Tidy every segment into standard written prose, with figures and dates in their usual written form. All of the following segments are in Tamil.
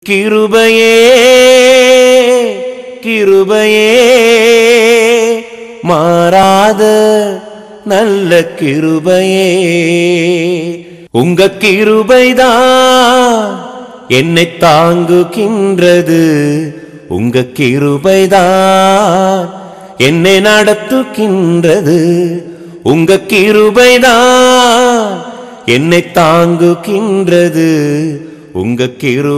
கிருபையே கிருபையே மாறாத நல்ல கிருபையே, உங்க கிருபைதான் என்னை தாங்குகின்றது, உங்க கிருபைதான் என்னை நடத்துகின்றது, உங்க கிருபைதான் என்னை தாங்குகின்றது, உங்க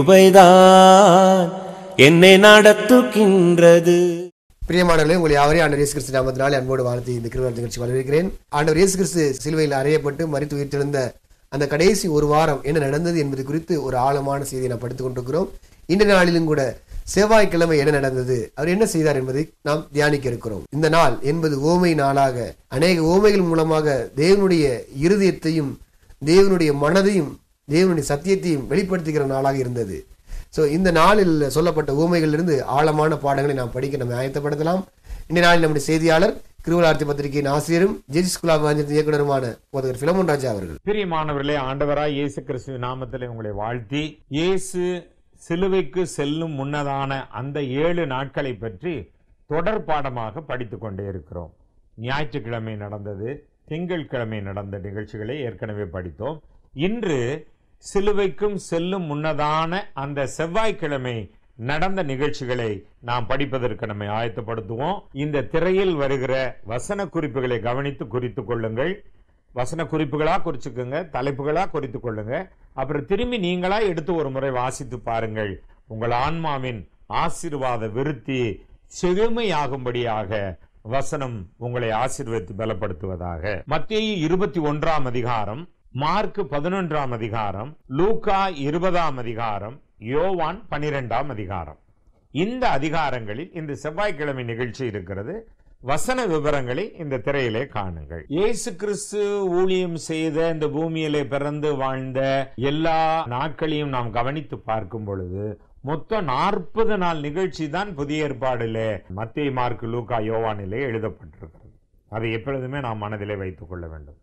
கிருபைதான் என்னை நடத்துகின்றது. பிரியமானவர்களே, உங்களை யாவரையும் ஆண்டவர் இயேசு கிறிஸ்து நாமத்தினாலே அன்போடு வாழ்த்தி இந்த கிருபை நிகழ்ச்சி வரவேற்கிறேன். ஆண்டவர் இயேசு கிறிஸ்து சிலுவையில் அறையப்பட்டு மரித்து உயிர்த்தெழுந்த அந்த கடைசி ஒரு வாரம் என்ன நடந்தது என்பது குறித்து ஒரு ஆழமான செய்தியை நாம் படித்துக் கொண்டிருக்கிறோம். இன்றைய நாளிலும் கூட செவ்வாய்க்கிழமை என்ன நடந்தது, அவர் என்ன செய்தார் என்பதை நாம் தியானிக்க இருக்கிறோம். இந்த நாள் என்பது ஓமை நாளாக அநேக ஓமைகள் மூலமாக தேவனுடைய இருதயத்தையும் தேவனுடைய மனதையும் தேவனுடைய சத்தியத்தையும் வெளிப்படுத்துகிற நாளாக இருந்தது. இந்த நாளில் சொல்லப்பட்ட ஊமைகளிலிருந்து ஆழமான பாடங்களை நாம் படிக்க நம்ம ஆயத்தப்படுத்தலாம். இந்த நாளில் நம்முடைய செய்தியாளர் கிருபலார்த்தி பத்திரிகையின் ஆசிரியரும் ஜெஜி ஸ்கூல் ஆஃப் எவாஞ்சலிசம் இயக்குனருமான போதகர் பிலமோன் ராஜா அவர்கள். பிரியமானவர்களே, ஆண்டவராய் இயேசு கிறிஸ்து நாமத்திலே உங்களை வாழ்த்தி, இயேசு சிலுவைக்கு செல்லும் முன்னதான அந்த 7 நாட்களை பற்றி தொடர் பாடமாக படித்துக் கொண்டே இருக்கிறோம். ஞாயிற்றுக்கிழமை நடந்தது, திங்கட்கிழமை நடந்த நிகழ்ச்சிகளை ஏற்கனவே படித்தோம். இன்று சிலுவைக்கும் செல்லும் முன்னதான அந்த செவ்வாய்க்கிழமை நடந்த நிகழ்ச்சிகளை நாம் படிப்பதற்கு நம்மை ஆயத்தப்படுத்துவோம். இந்த திரையில் வருகிற வசன குறிப்புகளை கவனித்து குறித்துக் கொள்ளுங்கள். வசன குறிப்புகளா குறிச்சுக்குங்க, தலைப்புகளா குறித்துக் கொள்ளுங்க. அப்புறம் திரும்பி நீங்களா எடுத்து ஒரு முறை வாசித்து பாருங்கள். உங்கள் ஆன்மாவின் ஆசீர்வாத விருத்தி செழுமையாகும்படியாக வசனம் உங்களை ஆசீர்வதித்து பலப்படுத்துவதாக. மத்தேயு 21ஆம் அதிகாரம், மார்க் 11ஆம் அதிகாரம், லூக்கா 20ஆம் அதிகாரம், யோவான் 12ஆம் அதிகாரம், இந்த அதிகாரங்களில் இந்த செவ்வாய்க்கிழமை நிகழ்ச்சி இருக்கிறது. வசன விவரங்களை இந்த திரையிலே காணுங்கள். இயேசு கிறிஸ்து ஊழியம் செய்த இந்த பூமியிலே பிறந்து வாழ்ந்த எல்லா நாட்களையும் நாம் கவனித்து பார்க்கும் பொழுது மொத்தம் 40 நாள் நிகழ்ச்சி தான் புதிய ஏற்பாடிலே மத்தேயு, மார்க், லூக்கா, யோவானிலே எழுதப்பட்டிருக்கிறது. அதை எப்பொழுதுமே நாம் மனதிலே வைத்துக் கொள்ள வேண்டும்.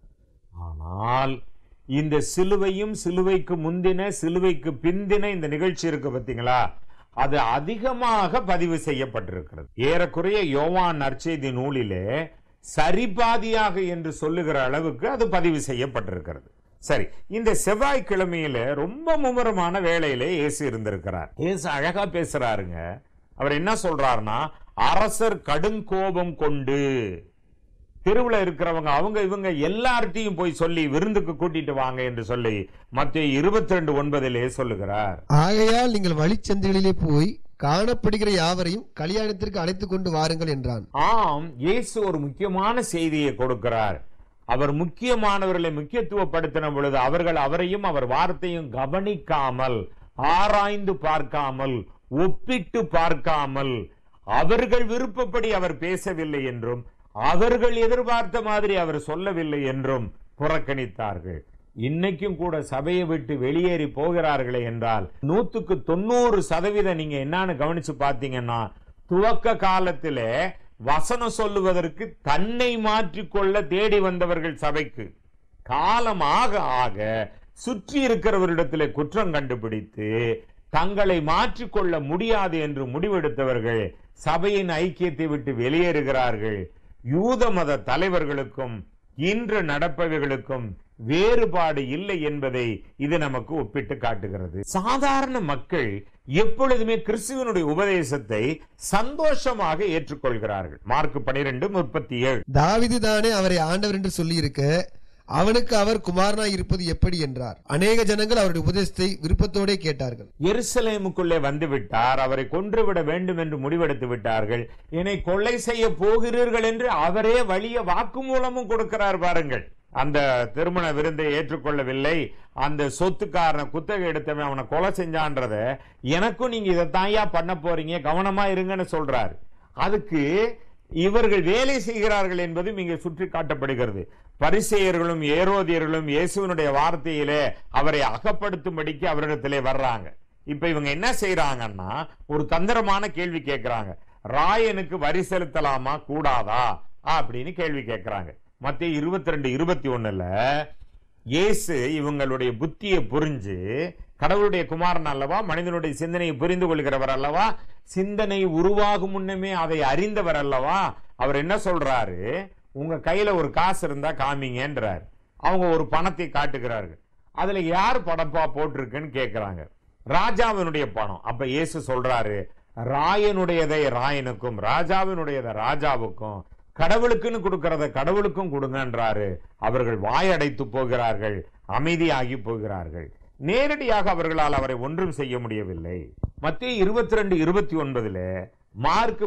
ஆனால் இந்த சிலுவையும் சிலுவைக்கு முந்தின சிலுவைக்கு பிந்தின இந்த நிகழ்ச்சி இருக்கு பார்த்தீங்களா, அது அதிகமாக பதிவு செய்யப்பட்டிருக்கிறது. ஏறக்குறைய யோவான் நற்செய்தி நூலிலே சரிபாதியாக என்று சொல்லுகிற அளவுக்கு அது பதிவு செய்யப்பட்டிருக்கிறது. சரி, இந்த செவ்வாய்க்கிழமையில ரொம்ப மும்முரமான வேளையிலே இயேசு இருந்திருக்கிறார். இயேசு அழகா பேசுறாருங்க. அவர் என்ன சொல்றாருன்னா, அரசர் கடும் கோபம் கொண்டு தெருவில் இருக்கிறவங்க அவங்க இவங்க எல்லார்ட்டையும் போய் சொல்லி விருந்துக்கு கூட்டிட்டு வாங்க என்று சொல்லி மத்தேயு 22:9 சொல்லுகிறார். ஆகையால் நீங்கள் வழிச்சந்தைகளிலே போய் காணப்படுகிற யாவரையும் கல்யாணத்திற்கு அழைத்துக் கொண்டு வாருங்கள் என்றான். ஆம், இயேசு ஒரு முக்கியமான செய்தியை கொடுக்கிறார். அவர் முக்கியமானவர்களை முக்கியத்துவப்படுத்தின பொழுது அவர்கள் அவரையும் அவர் வார்த்தையும் கவனிக்காமல், ஆராய்ந்து பார்க்காமல், ஒப்பிட்டு பார்க்காமல், அவர்கள் விருப்பப்படி அவர் பேசவில்லை என்றும் அவர்கள் எதிர்பார்த்த மாதிரி அவர் சொல்லவில்லை என்றும் புறக்கணித்தார்கள். இன்னைக்கும் கூட சபையை விட்டு வெளியேறி போகிறார்களே என்றால் 100% நீங்க என்னன்னு கவனிச்சு பார்த்தீங்கன்னா, துவக்க காலத்திலே வசனம் சொல்லுவதற்கு தன்னை மாற்றிக்கொள்ள தேடி வந்தவர்கள் சபைக்கு காலமாக ஆக சுற்றி இருக்கிறவரிடத்திலே குற்றம் கண்டுபிடித்து தங்களை மாற்றிக்கொள்ள முடியாது என்று முடிவெடுத்தவர்கள் சபையின் ஐக்கியத்தை விட்டு வெளியேறுகிறார்கள். யூத மத தலைவர்களுக்கும் இன்று நடப்பவைகளுக்கும் வேறுபாடு இல்லை என்பதை இது நமக்கு ஒப்பிட்டு காட்டுகிறது. சாதாரண மக்கள் எப்பொழுதுமே கிறிஸ்துவனுடைய உபதேசத்தை சந்தோஷமாக ஏற்றுக்கொள்கிறார்கள். மார்க் 12:37 தாவீது தானே அவரை ஆண்டவர் என்று சொல்லி இருக்க அவனுக்கு அவர் குமாரனாய் இருப்பது எப்படி என்றார். அநேக ஜனங்கள் அவருடைய உபதேசத்தை விருப்பத்தோட கேட்டார்கள். எருசலேமுக்குள்ளே வந்து விட்டார், அவரை கொன்றுவிட வேண்டும் என்று முடிவெடுத்து விட்டார்கள். என்னை கொலை செய்ய போகிறீர்கள் என்று அவரே வலிய வாக்குமூலமும் கொடுக்கிறார். பாருங்கள், அந்த திருமண விருந்தை ஏற்றுக்கொள்ளவில்லை, அந்த சொத்துக்காரனை குத்தகை எடுத்தவன் அவனை கொலை செஞ்சான்றத எனக்கும் நீங்க இதைத்தாயா பண்ண போறீங்க, கவனமா இருங்கன்னு சொல்றாரு. அதுக்கு இவர்கள் வேலை செய்கிறார்கள் என்பதும் இங்கே சுற்றி காட்டப்படுகிறது. பரிசேயர்களும் ஏரோதியர்களும் இயேசுவினுடைய வார்த்தையிலே அவரை அகப்படுத்தும்படிக்கு அவரிடத்திலே வர்றாங்க. இப்ப இவங்க என்ன செய்யறாங்கன்னா, ஒரு தந்திரமான கேள்வி கேட்கிறாங்க. ராயனுக்கு வரி செலுத்தலாமா கூடாதா அப்படின்னு கேள்வி கேட்கிறாங்க. மத்தேயு 22:21 இயேசு இவங்களுடைய புத்தியை புரிஞ்சு கடவுளுடைய குமாரன் அல்லவா, மனிதனுடைய சிந்தனையை புரிந்து கொள்கிறவர் அல்லவா, சிந்தனை உருவாகும் முன்னமே அதை அறிந்தவர் அல்லவா. அவர் என்ன சொல்றாரு, உங்க கையில ஒரு காசு இருந்தா காமிங்கன்றார். அவங்க ஒரு பணத்தை காட்டுகிறார்கள். அதுல யார் படப்பா போட்டிருக்குன்னு கேட்கிறாங்க. ராஜாவினுடைய பணம். அப்ப இயேசு சொல்றாரு, ராயனுடையதை ராயனுக்கும் ராஜாவினுடையதை ராஜாவுக்கும் கடவுளுக்குன்னு கொடுக்கறத கடவுளுக்கும் கொடுங்கன்றாரு. அவர்கள் வாயடைத்து போகிறார்கள், அமைதியாகி போகிறார்கள். நேரடியாக அவர்களால் அவரை ஒன்றும் செய்ய முடியவில்லை. மத்தேயு 22:29 மார்க்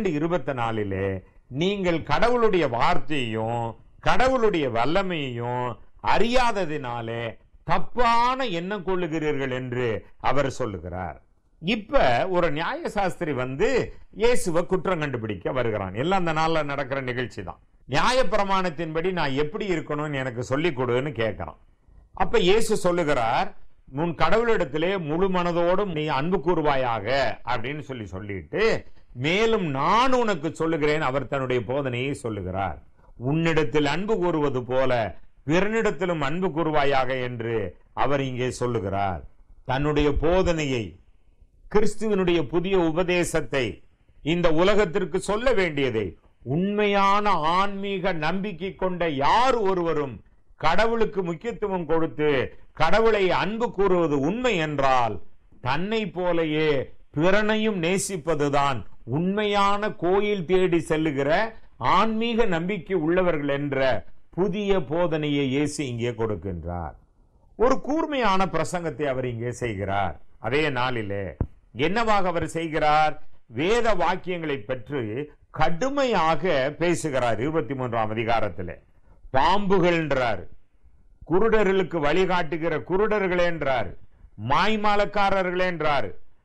12:24 நீங்கள் கடவுளுடைய வார்த்தையையும் கடவுளுடைய வல்லமையையும் அறியாததினாலே தப்பான எண்ணம் கொள்ளுகிறீர்கள் என்று அவர் சொல்லுகிறார். இப்ப ஒரு நியாயசாஸ்திரி இயேசுவை குற்றம் கண்டுபிடிக்க வருகிறான். எல்லாம் அந்த நாள்ல நடக்கிற நிகழ்ச்சி தான். நியாய பிரமாணத்தின்படி நான் எப்படி இருக்கணும்னு எனக்கு சொல்லிக் கொடுன்னு கேட்கிறான். அப்ப இயேசு சொல்லுகிறார், உன் கடவுளிடத்திலே முழு மனதோடும் நீ அன்பு கூறுவாயாக அப்படின்னு சொல்லிட்டு மேலும் நான் உனக்கு சொல்லுகிறேன். அவர் தன்னுடைய போதனையை சொல்லுகிறார். உன்னிடத்தில் அன்பு கூறுவது போல பிறனிடத்திலும் அன்பு கூறுவாயாக என்று அவர் இங்கே சொல்லுகிறார். தன்னுடைய போதனையை, கிறிஸ்துவனுடைய புதிய உபதேசத்தை இந்த உலகத்திற்கு சொல்ல வேண்டியதை உண்மையான ஆன்மீக நம்பிக்கை கொண்ட யார் ஒருவரும் கடவுளுக்கு முக்கியத்துவம் கொடுத்து கடவுளை அன்பு கூறுவது உண்மை என்றால் தன்னை போலேயே பிறனையும் நேசிப்பதுதான் உண்மையான கோயில் தேடி செல்லுகிற ஆன்மீக நம்பிக்கை உள்ளவர்கள் என்ற புதிய போதனையை இயேசு இங்கே கொடுக்கின்றார். ஒரு கூர்மையான பிரசங்கத்தை அவர் இங்கே செய்கிறார். அதே நாளிலே என்னவாக அவர் செய்கிறார்? வேத வாக்கியங்களை பற்றி கடுமையாக பேசுகிறார். 23ஆம் அதிகாரத்தில் பாம்புகள் என்றார், குருடர்களுக்கு வழிகாட்டுகிற குருடர்கள் என்றார், மாய்மாலக்காரர்கள் என்றார்,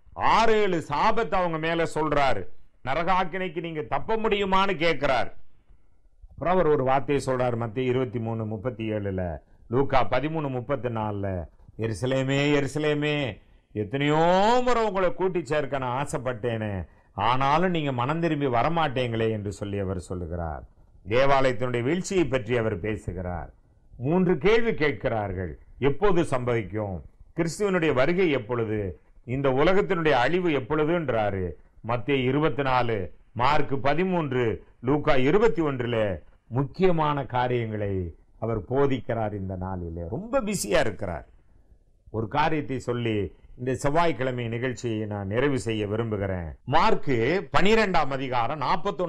6-7 சாபத்தை அவங்க மேல சொல்றாரு. நரகாக்கினைக்கு நீங்க தப்ப முடியுமான்னு கேட்கிறார். அப்புறம் அவர் ஒரு வார்த்தையை சொல்றார். மத்தேயு 23:37, லூக்கா 13:34, எருசலேமே எருசலேமே, எத்தனையோ முறை உங்களை கூட்டி சேர்க்க நான் ஆசைப்பட்டேனே, ஆனாலும் நீங்க மனம் திரும்பி வரமாட்டேங்களே என்று சொல்லி அவர் சொல்லுகிறார். தேவாலயத்தினுடைய வீழ்ச்சியை பற்றி அவர் பேசுகிறார். 3 கேள்வி கேட்கிறார்கள். எப்போது சம்பவிக்கும்? கிறிஸ்துவனுடைய வருகை எப்பொழுது? இந்த உலகத்தினுடைய அழிவு எப்பொழுதுன்றாரு. மத்தேயு 24, மார்க் 13, லூக்கா 21 முக்கியமான காரியங்களை அவர் போதிக்கிறார். இந்த நாளிலே ரொம்ப பிஸியா இருக்கிறார். ஒரு காரியத்தை சொல்லி இந்த செவ்வாய்க்கிழமை நிகழ்ச்சியை நான் நிறைவு செய்ய விரும்புகிறேன். மார்க் 12ஆம் அதிகாரம்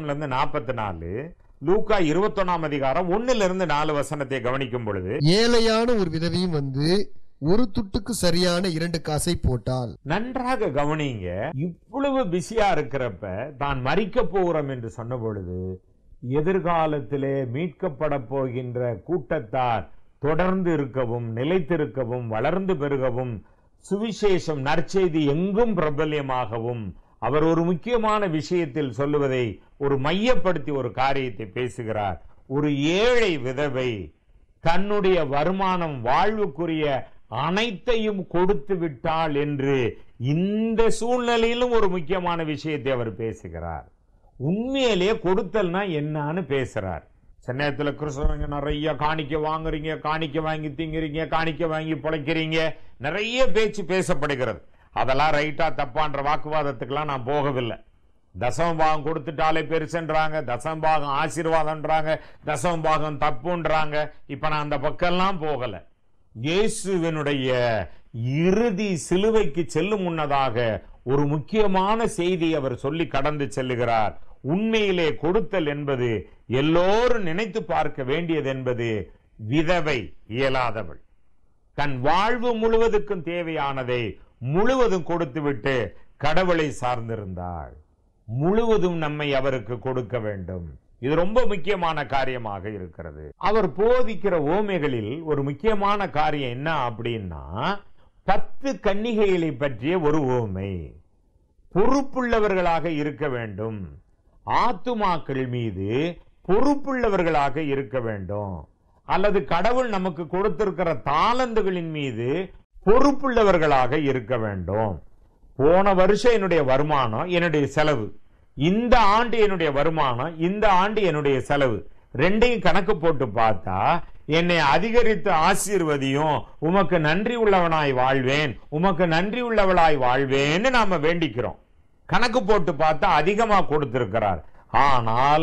41-44, லூக்கா 21ஆம் அதிகாரம் 1-4 வசனத்தை கவனிக்கும் பொழுது, ஏழையான ஒரு விதவையும் ஒரு துட்டுக்கு சரியான 2 காசை போட்டால். நன்றாக கவனிங்க. இவ்வளவு பிஸியா இருக்கிறப்ப தான் மரிக்க போகிறோம் என்று சொன்ன பொழுது எதிர்காலத்திலே மீட்கப்பட போகின்ற கூட்டத்தார் தொடர்ந்து இருக்கவும் நிலைத்திருக்கவும் வளர்ந்து பெருகவும் சுவிசேஷம் நற்செய்தி எங்கும் பிரபல்யமாகவும் அவர் ஒரு முக்கியமான விஷயத்தில் சொல்லுவதை ஒரு மையப்படுத்தி ஒரு காரியத்தை பேசுகிறார். ஒரு ஏழை விதவை தன்னுடைய வருமானம் வாழ்வுக்குரிய அனைத்தையும் கொடுத்து விட்டாள் என்று இந்த சூழ்நிலையிலும் ஒரு முக்கியமான விஷயத்தை அவர் பேசுகிறார். உண்மையிலேயே கொடுத்தல்னா என்னன்னு பேசுறார். சென்னையத்துல கிறிஸ்தவங்க நிறைய காணிக்க வாங்குறீங்க, காணிக்க வாங்கி திங்கிறீங்க, காணிக்க வாங்கி பிழைக்கிறீங்க, நிறைய பேச்சு பேசப்படுகிறது. அதெல்லாம் ரைட்டா தப்பான்ற வாக்குவாதத்துக்கெல்லாம் நான் போகவில்லை. தசமபாகம் கொடுத்துட்டாலே பெருசுன்றாங்க, தசமபாகம் ஆசீர்வாதம்ன்றாங்க, தசமபாகம் தப்புன்றாங்க. இப்ப நான் அந்த பக்கம்லாம் போகல. இயேசுவினுடைய இறுதி சிலுவைக்கு செல்லும் முன்னதாக ஒரு முக்கியமான செய்தி அவர் சொல்லி கடந்து செல்லுகிறார். உண்மையிலே கொடுத்தல் என்பது எல்லோரும் நினைத்து பார்க்க வேண்டியது என்பது விதவை இயலாதவள் தன் வாழ்வு முழுவதுக்கும் தேவையானதை முழுவதும் கொடுத்துவிட்டு கடவுளை சார்ந்திருந்தாள். முழுவதும் நம்மை அவருக்கு கொடுக்க வேண்டும். இது ரொம்ப முக்கியமான காரியமாக இருக்கிறது. அவர் போதிக்கிற ஓமைகளில் ஒரு முக்கியமான காரியம் என்ன அப்படின்னா 10 கன்னிகைகளை பற்றிய ஒரு ஓமை. பொறுப்புள்ளவர்களாக இருக்க வேண்டும், ஆத்துமாக்கள் மீது பொறுப்புள்ளவர்களாக இருக்க வேண்டும், அல்லது கடவுள் நமக்கு கொடுத்திருக்கிற தாளந்துகளின் மீது பொறுப்புள்ளவர்களாக இருக்க வேண்டும். போன வருஷம் என்னுடைய வருமானம் என்னுடைய செலவு, இந்த ஆண்டு என்னுடைய வருமானம் இந்த ஆண்டு என்னுடைய செலவு, ரெண்டையும் கணக்கு போட்டு பார்த்தா என்னை அதிகரித்து ஆசீர்வதியும், உமக்கு நன்றி உள்ளவனாய் வாழ்வேன், உமக்கு நன்றி உள்ளவளாய் வாழ்வேன்னு நாம வேண்டிக்கிறோம். கணக்கு போட்டு பார்த்தா அதிகமா கொடுத்திருக்கிறார். ஆனால்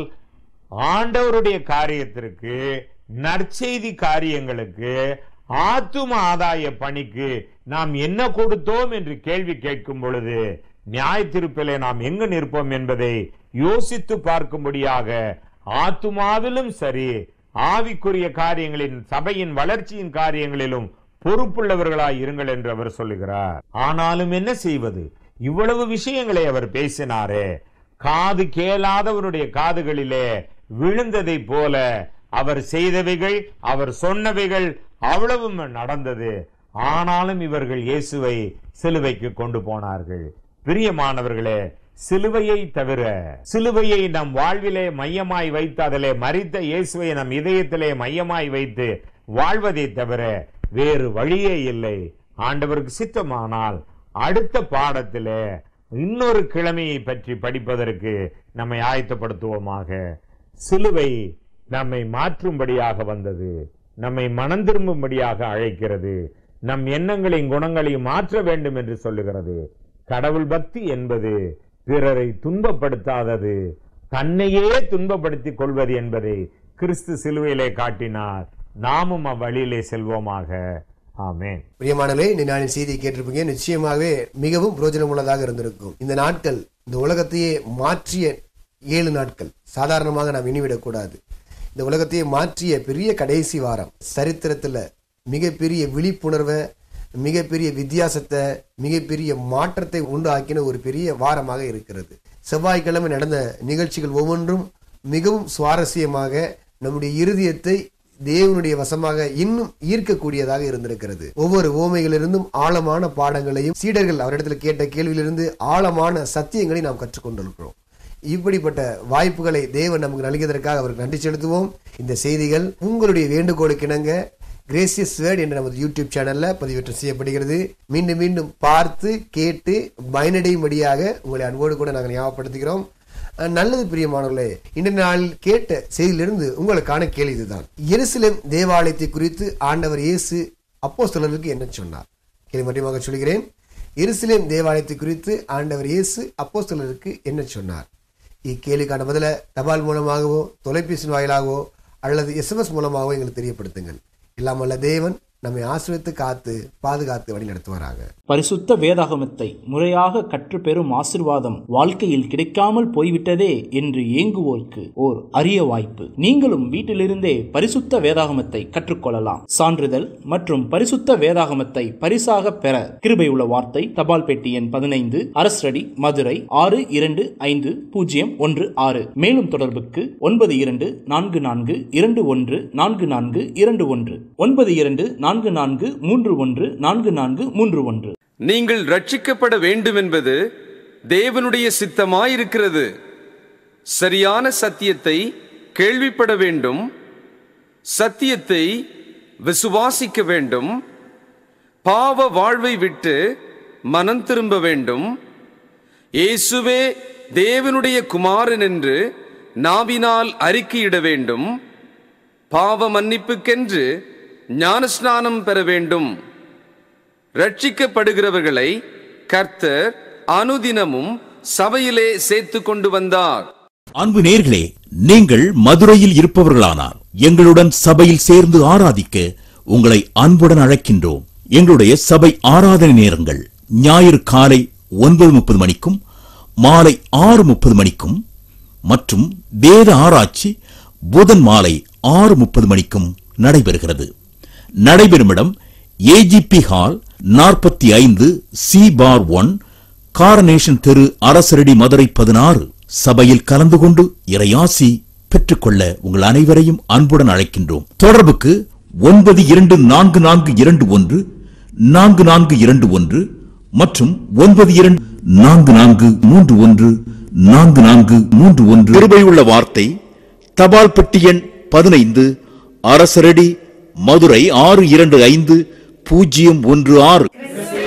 ஆண்டவருடைய காரியத்திற்கு, நற்செய்தி காரியங்களுக்கு, ஆத்தும ஆதாய பணிக்கு நாம் என்ன கொடுத்தோம் என்று கேள்வி கேட்கும் பொழுது நியாய தீர்ப்பிலே நாம் எங்கு நிற்போம் என்பதை யோசித்து பார்க்கும்படியாக ஆத்துமாவிலும் சரி, ஆவிக்குரிய காரியங்களின், சபையின் வளர்ச்சியின் காரியங்களிலும் பொறுப்புள்ளவர்களாய் இருங்கள் என்று அவர் சொல்லுகிறார். ஆனாலும் என்ன செய்வது? இவ்வளவு விஷயங்களை அவர் பேசினாரே, காது கேளாதவருடைய காதுகளிலே விழுந்ததை போல அவர் செய்தவைகள், அவர் சொன்னவைகள் அவ்வளவும் நடந்தது. ஆனாலும் இவர்கள் இயேசுவை சிலுவைக்கு கொண்டு போனார்கள். பிரியமானவர்களே, சிலுவையை தவிர, சிலுவையை நம் வாழ்விலே மையமாய் வைத்து, அதிலே மரித்த இயேசுவை நம் இதயத்திலே மையமாய் வைத்து வாழ்வதை தவிர வேறு வழியே இல்லை. ஆண்டவருக்கு சித்தமானால் அடுத்த பாடத்திலே இன்னொரு கிழமையை பற்றி படிப்பதற்கு நம்மை ஆயத்தப்படுத்துவோமாக. சிலுவை நம்மை மாற்றும்படியாக வந்தது, நம்மை மனம் திரும்பும்படியாக அழைக்கிறது, நம் எண்ணங்களையும் குணங்களையும் மாற்ற வேண்டும் என்று சொல்லுகிறது. கடவுள் பக்தி என்பது பிறரை துன்பப்படுத்தாதது, தன்னையே துன்பப்படுத்திக் கொள்வது என்பதை கிறிஸ்து சிலுவையிலே காட்டினார். நாமும் அவ்வழியிலே செல்வோமாக. ஆமென். பிரியமானவர்களே, இந்த நாளின் செய்தியை கேட்டிருப்பீங்க. நிச்சயமாகவே மிகவும் பிரயோஜனம் உள்ளதாக இருந்திருக்கும். இந்த நாட்கள் இந்த உலகத்தையே மாற்றிய 7 நாட்கள் சாதாரணமாக நாம் எண்ணிவிடக்கூடாது. இந்த உலகத்தையே மாற்றிய பெரிய கடைசி வாரம், சரித்திரத்துல மிகப்பெரிய விழிப்புணர்வை, மிகப்பெரிய வித்தியாசத்தை, மிகப்பெரிய மாற்றத்தை உண்டாக்கின ஒரு பெரிய வாரமாக இருக்கிறது. செவ்வாய்க்கிழமை நடந்த நிகழ்ச்சிகள் ஒவ்வொன்றும் மிகவும் சுவாரஸ்யமாக நம்முடைய இருதயத்தை தேவனுடைய வசமாக இன்னும் ஈர்க்கக்கூடியதாக இருந்திருக்கிறது. ஒவ்வொரு ஓமைகளிலிருந்தும் ஆழமான பாடங்களையும், சீடர்கள் அவரிடத்தில் கேட்ட கேள்வியிலிருந்து ஆழமான சத்தியங்களை நாம் கற்றுக்கொண்டிருக்கிறோம். இப்படிப்பட்ட வாய்ப்புகளை தேவன் நமக்கு நல்கியதற்காக அவருக்கு நன்றி செலுத்துவோம். இந்த செய்திகள் உங்களுடைய வேண்டுகோளுக்கு இணங்க கிரேசியஸ் வேர்ட் என்ற நமது யூடியூப் சேனல்ல பதிவேற்றம் செய்யப்படுகிறது. மீண்டும் மீண்டும் பார்த்து கேட்டு பயனடையும்படியாக உங்களை அன்போடு கூட நாங்கள் ஞாபகப்படுத்துகிறோம். நல்லது பிரியமானவர்களே, இன்றைய நாளில் கேட்ட செய்தியிலிருந்து உங்களுக்கான கேள்வி இதுதான். எருசலேம் தேவாலயத்தை குறித்து ஆண்டவர் இயேசு அப்போஸ்தலருக்கு என்ன சொன்னார்? கேள்வி மட்டுமாக சொல்கிறேன். எருசலேம் தேவாலயத்தை குறித்து ஆண்டவர் இயேசு அப்போஸ்தலருக்கு என்ன சொன்னார்? இக்கேள்விக்கான பதில தபால் மூலமாகவோ, தொலைபேசி வாயிலாகவோ அல்லது SMS மூலமாகவோ எங்களுக்கு தெரியப்படுத்துங்கள். இல்லாமல்ல தேவன் நம்மை ஆசிரியத்து காத்து பாதுகாத்து வழி நடத்துவாராக. பரிசுத்த வேதாகமத்தை முறையாக கற்றுப்பெறும் ஆசிர்வாதம் வாழ்க்கையில் கிடைக்காமல் போய்விட்டதே என்று ஏங்குவோருக்கு ஓர் அரிய வாய்ப்பு. நீங்களும் வீட்டிலிருந்தே பரிசுத்த வேதாகமத்தை கற்றுக்கொள்ளலாம். சான்றிதழ் மற்றும் பரிசுத்த வேதாகமத்தை பரிசாக பெற கிருபை உள்ள வார்த்தை, தபால் பெட்டி எண் 15, அரசடி, மதுரை 625016. மேலும் தொடர்புக்கு 9244214421 9244314431. நீங்கள் ரட்சிக்கப்பட வேண்டும் என்பது தேவனுடைய சித்தமாயிருக்கிறது. சரியான சத்தியத்தை கேள்விப்பட வேண்டும், சத்தியத்தை விசுவாசிக்க வேண்டும், பாவ வாழ்வை விட்டு மனம் திரும்ப வேண்டும், இயேசுவே தேவனுடைய குமாரன் என்று நாவினால் அறிக்கையிட வேண்டும், பாவ மன்னிப்புக்கென்று ஞானஸ்நானம் பெற வேண்டும். ரட்சிக்கப்படுகிறவர்களை கர்த்தர் அனுதினமும் சபையிலே சேர்த்து கொண்டு வந்தார். அன்பு நேயர்களே, நீங்கள் மதுரையில் இருப்பவர்களானால் எங்களுடன் சபையில் சேர்ந்து ஆராதிக்க உங்களை அன்புடன் அழைக்கின்றோம். எங்களுடைய சபை ஆராதனை நேரங்கள் ஞாயிறு காலை 9:30 மணிக்கும் மாலை 6:30 மணிக்கும் மற்றும் வேத ஆராய்ச்சி புதன் மாலை 6:30 மணிக்கும் நடைபெறுகிறது. நடைபெறும் இடம் AGP ஹால் 45 C/1 காரனேஷன் தெரு, அரசரடி, மதுரை 16. சபையில் கலந்து கொண்டு இறையாசி பெற்றுக்கொள்ள உங்கள் அனைவரையும் அன்புடன் அழைக்கின்றோம். தொடர்புக்கு 9244214421 மற்றும் 9244314431. கிருபையுள்ள வார்த்தை, தபால் பெட்டி எண் 15, அரசரடி, மதுரை 625016.